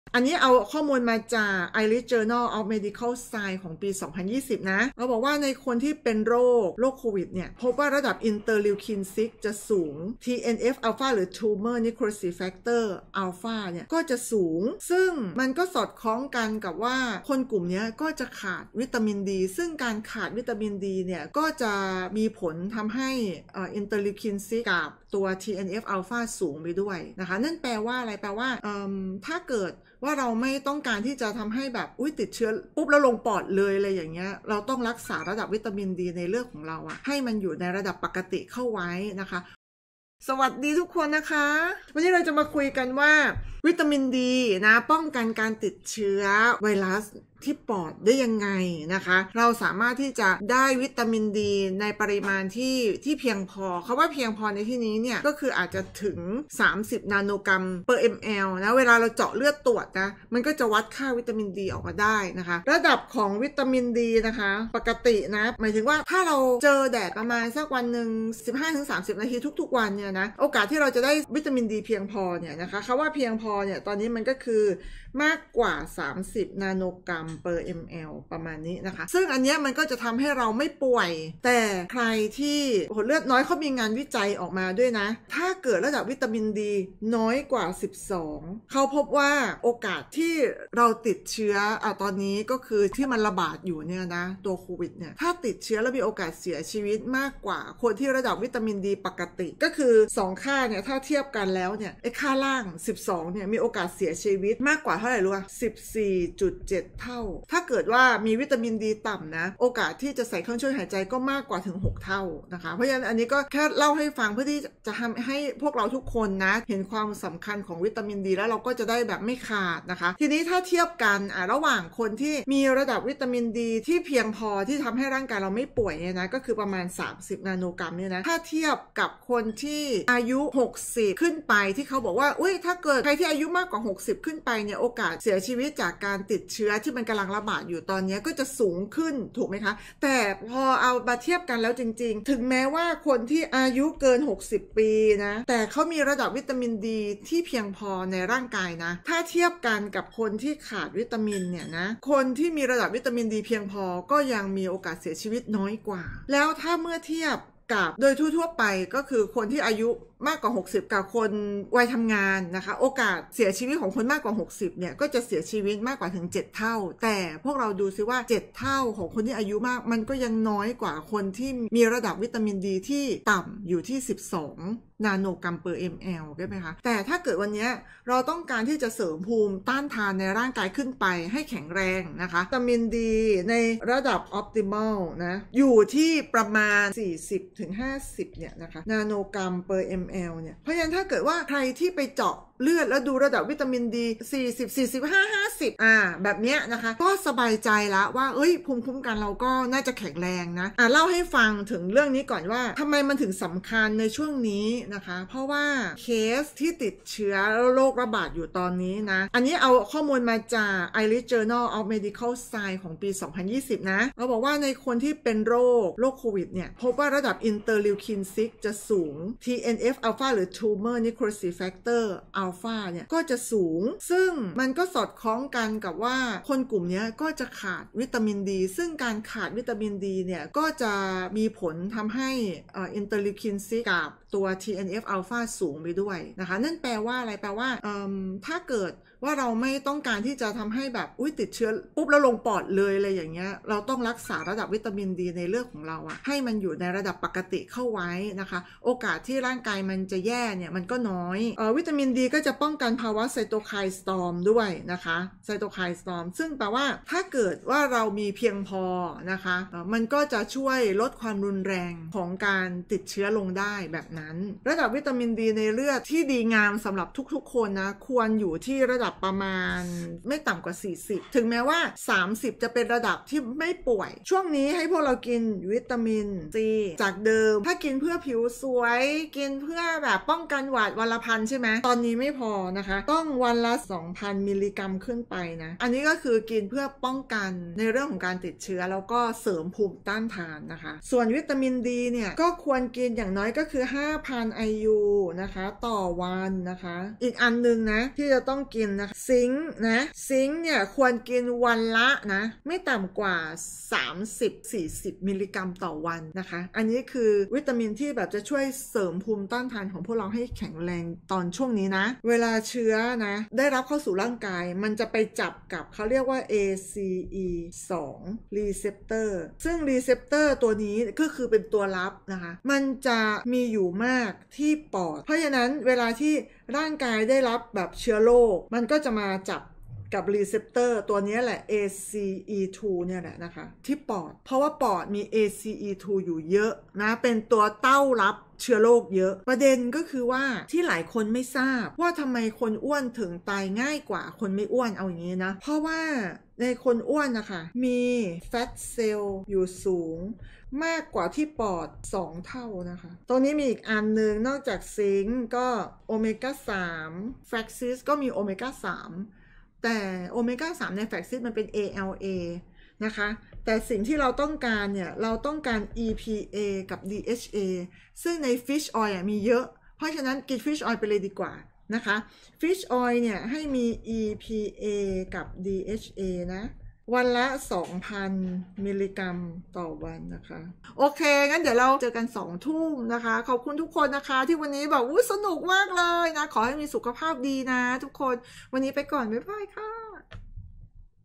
อันนี้เอาข้อมูลมาจาก Irish Journal of Medical Science ของปี 2020 นะเขาบอกว่าในคนที่เป็นโรคโควิดเนี่ยพบว่าระดับอินเตอร์ลิวคิน6จะสูง TNF alpha หรือ Tumor Necrosis Factor alpha เนี่ยก็จะสูงซึ่งมันก็สอดคล้องกันกับว่าคนกลุ่มนี้ก็จะขาดวิตามินดีซึ่งการขาดวิตามินดีเนี่ยก็จะมีผลทำให้อินเตอร์ลิวคิน6กับตัว TNF alpha สูงไปด้วยนะคะนั่นแปลว่าอะไรแปลว่าถ้าเกิดว่าเราไม่ต้องการที่จะทำให้แบบติดเชื้อปุ๊บแล้วลงปอดเลยอะไรอย่างเงี้ยเราต้องรักษาระดับวิตามินดีในเลือดของเราอะให้มันอยู่ในระดับปกติเข้าไว้นะคะสวัสดีทุกคนนะคะวันนี้เราจะมาคุยกันว่าวิตามินดีนะป้องกันการติดเชื้อไวรัสที่ปอดได้ยังไงนะคะเราสามารถที่จะได้วิตามินดีในปริมาณที่เพียงพอเขาว่าเพียงพอในที่นี้เนี่ยก็คืออาจจะถึง30 นาโนกรัม per ml นะเวลาเราเจาะเลือดตรวจนะมันก็จะวัดค่าวิตามินดีออกมาได้นะคะระดับของวิตามินดีนะคะปกตินะหมายถึงว่าถ้าเราเจอแดดประมาณสักวันหนึ่ง 15-30 นาทีทุกๆวันเนี่ยนะโอกาสที่เราจะได้วิตามินดีเพียงพอเนี่ยนะคะเขาว่าเพียงพอเนี่ยตอนนี้มันก็คือมากกว่า30 นาโนกรัมper ml ประมาณนี้นะคะซึ่งอันนี้มันก็จะทำให้เราไม่ป่วยแต่ใครที่เลือดน้อยเขามีงานวิจัยออกมาด้วยนะถ้าเกิดระดับวิตามินดีน้อยกว่า12เขาพบว่าโอกาสที่เราติดเชื้อตอนนี้ก็คือที่มันระบาดอยู่เนี่ยนะตัวโควิดเนี่ยถ้าติดเชื้อแล้วมีโอกาสเสียชีวิตมากกว่าคนที่ระดับวิตามินดีปกติก็คือ2ค่าเนี่ยถ้าเทียบกันแล้วเนี่ยไอ้ค่าล่าง12เนี่ยมีโอกาสเสียชีวิตมากกว่าเท่าไหร่รู้ป่ะ 14.7 เท่าถ้าเกิดว่ามีวิตามินดีต่ำนะโอกาสที่จะใส่เครื่องช่วยหายใจก็มากกว่าถึง6 เท่านะคะเพราะฉะนั้นอันนี้ก็แค่เล่าให้ฟังเพื่อที่จะทำให้พวกเราทุกคนนะเห็นความสำคัญของวิตามินดีแล้วเราก็จะได้แบบไม่ขาดนะคะทีนี้ถ้าเทียบกันระหว่างคนที่มีระดับวิตามินดีที่เพียงพอที่ทำให้ร่างกายเราไม่ป่วยเนี่ยนะก็คือประมาณ30 นาโนกรัมเนี่ยนะถ้าเทียบกับคนที่อายุ60ขึ้นไปที่เขาบอกว่าถ้าเกิดใครที่อายุมากกว่า60ขึ้นไปเนี่ยโอกาสเสียชีวิตจากการติดเชื้อที่มันกำลังระบาดอยู่ตอนนี้ก็จะสูงขึ้นถูกไหมคะแต่พอเอามาเทียบกันแล้วจริงๆถึงแม้ว่าคนที่อายุเกิน60ปีนะแต่เขามีระดับวิตามินดีที่เพียงพอในร่างกายนะถ้าเทียบกันกับคนที่ขาดวิตามินเนี่ยนะคนที่มีระดับวิตามินดีเพียงพอก็ยังมีโอกาสเสียชีวิตน้อยกว่าแล้วถ้าเมื่อเทียบกับโดยทั่วๆไปก็คือคนที่อายุมากกว่า60กับคนวัยทำงานนะคะโอกาสเสียชีวิตของคนมากกว่า60เนี่ยก็จะเสียชีวิตมากกว่าถึง7 เท่าแต่พวกเราดูซิว่า7 เท่าของคนที่อายุมากมันก็ยังน้อยกว่าคนที่มีระดับวิตามินดีที่ต่ำอยู่ที่12 นาโนกรัม per ml ใช่ไหมคะแต่ถ้าเกิดวันนี้เราต้องการที่จะเสริมภูมิต้านทานในร่างกายขึ้นไปให้แข็งแรงนะคะวิตามินดีในระดับ optimal นะอยู่ที่ประมาณ 40-50 เนี่ยนะคะนาโนกรัม per ml เนี่ยเพราะฉะนั้นถ้าเกิดว่าใครที่ไปเจาะเลือดแล้วดูระดับวิตามินดี40 45 50แบบเนี้ยนะคะก็สบายใจละว่าภูมิคุ้มกันเราก็น่าจะแข็งแรงนะเล่าให้ฟังถึงเรื่องนี้ก่อนว่าทำไมมันถึงสำคัญในช่วงนี้นะคะเพราะว่าเคสที่ติดเชื้อโรคระบาดอยู่ตอนนี้นะอันนี้เอาข้อมูลมาจาก Irish Journal of Medical Science ของปี 2020 นะเขาบอกว่าในคนที่เป็นโรคโควิดเนี่ยพบว่าระดับอินเตอร์ลิวคิน6จะสูง TNF alpha หรือ Tumor Necrosis Factor alpha เนี่ยก็จะสูงซึ่งมันก็สอดคล้องกันกับว่าคนกลุ่มนี้ก็จะขาดวิตามินดีซึ่งการขาดวิตามินดีเนี่ยก็จะมีผลทำให้อินเตอร์ลิวคิน6กับตัว TNF alpha สูงไปด้วยนะคะนั่นแปลว่าอะไรแปลว่าถ้าเกิดว่าเราไม่ต้องการที่จะทำให้แบบติดเชื้อปุ๊บแล้วลงปอดเลยอะไรอย่างเงี้ยเราต้องรักษาระดับวิตามินดีในเลือดของเราให้มันอยู่ในระดับปกติเข้าไว้นะคะโอกาสที่ร่างกายมันจะแย่เนี่ยมันก็น้อยวิตามินดีก็จะป้องกันภาวะไซโตไคน์สตอร์มด้วยนะคะไซโตไคน์สตอร์มซึ่งแปลว่าถ้าเกิดว่าเรามีเพียงพอนะคะมันก็จะช่วยลดความรุนแรงของการติดเชื้อลงได้แบบนั้นระดับวิตามินดีในเลือดที่ดีงามสำหรับทุกๆคนนะควรอยู่ที่ระดับประมาณไม่ต่ำกว่า40ถึงแม้ว่า30จะเป็นระดับที่ไม่ป่วยช่วงนี้ให้พวกเรากินวิตามินซีจากเดิมถ้ากินเพื่อผิวสวยกินเพื่อแบบป้องกันหวัดวันละ1,000ใช่ไหมตอนนี้ไม่พอนะคะต้องวันละ 2,000 มิลลิกรัมขึ้นไปนะอันนี้ก็คือกินเพื่อป้องกันในเรื่องของการติดเชื้อแล้วก็เสริมภูมิต้านทานนะคะส่วนวิตามินดีเนี่ยก็ควรกินอย่างน้อยก็คือ 5,000 IU นะคะต่อวันนะคะอีกอันนึงนะที่จะต้องกินนะคะซิงค์นะซิงค์เนี่ยควรกินวันละนะไม่ต่ำกว่า30-40 มิลลิกรัมต่อวันนะคะอันนี้คือวิตามินที่แบบจะช่วยเสริมภูมิต้านทานของพวกเราให้แข็งแรงตอนช่วงนี้นะเวลาเชื้อนะได้รับเข้าสู่ร่างกายมันจะไปจับกับเขาเรียกว่า ACE2 receptor ซึ่ง receptor ตัวนี้ก็คือเป็นตัวรับนะคะมันจะมีอยู่มากที่ปอดเพราะฉะนั้นเวลาที่ร่างกายได้รับแบบเชื้อโรคมันก็จะมาจับกับรีเซปเตอร์ตัวนี้แหละ ACE2 เนี่ยแหละนะคะที่ปอดเพราะว่าปอดมี ACE2 อยู่เยอะนะเป็นตัวเต้ารับเชื้อโรคเยอะประเด็นก็คือว่าที่หลายคนไม่ทราบว่าทำไมคนอ้วนถึงตายง่ายกว่าคนไม่อ้วนเอาอย่างนี้นะเพราะว่าในคนอ้วนนะคะมีแฟตเซลล์อยู่สูงมากกว่าที่ปอด2เท่านะคะตรงนี้มีอีกอันนึงนอกจากซิงค์ก็โอเมก้า3แฟลกซิสก็มีโอเมก้า3แต่โอเมก้า3ในแฟลกซิสมันเป็น ALA นะคะแต่สิ่งที่เราต้องการเนี่ยเราต้องการ EPA กับ DHA ซึ่งใน Fish Oil มีเยอะเพราะฉะนั้นกิน Fish Oil ไปเลยดีกว่านะคะ Fish Oil เนี่ยให้มี EPA กับ DHA นะวันละ 2,000 มิลลิกรัมต่อวันนะคะโอเคงั้นเดี๋ยวเราเจอกัน2 ทุ่มนะคะขอบคุณทุกคนนะคะที่วันนี้แบบสนุกมากเลยนะขอให้มีสุขภาพดีนะทุกคนวันนี้ไปก่อนบ๊ายบายค่ะ